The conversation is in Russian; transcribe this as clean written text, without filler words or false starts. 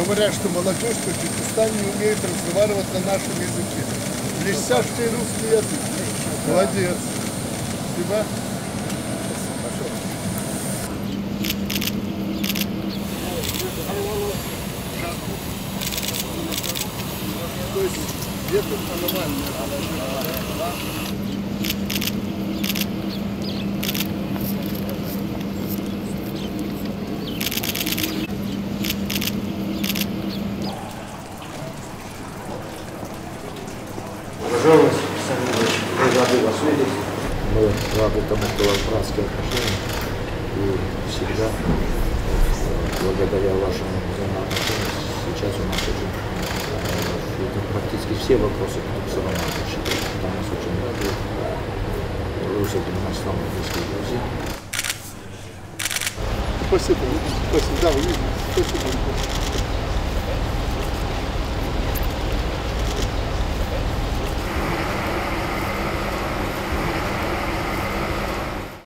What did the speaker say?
Говорят, что молодежь в Таджикистане не умеет разговаривать на нашем языке. Блестящий русский язык. Молодец. Спасибо. То есть где-то нормально. Пожалуйста, сами рады вас видеть. Мы рады тому, что у вас братские отношения. И всегда, благодаря вашему взаимоотношению, сейчас у нас уже практически все вопросы коррупционного считают. Это нас очень радует. Вы среди нас самые близкие друзья. Спасибо. Спасибо. Да, вы видите. Спасибо.